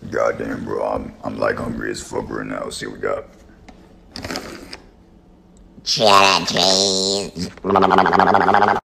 Goddamn, bro, I'm like hungry as fuck right now. See what we got. Chedda Cheeese.